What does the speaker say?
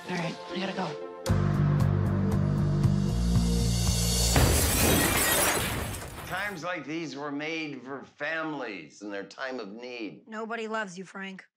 All right, I gotta go. Times like these were made for families in their time of need. Nobody loves you, Frank.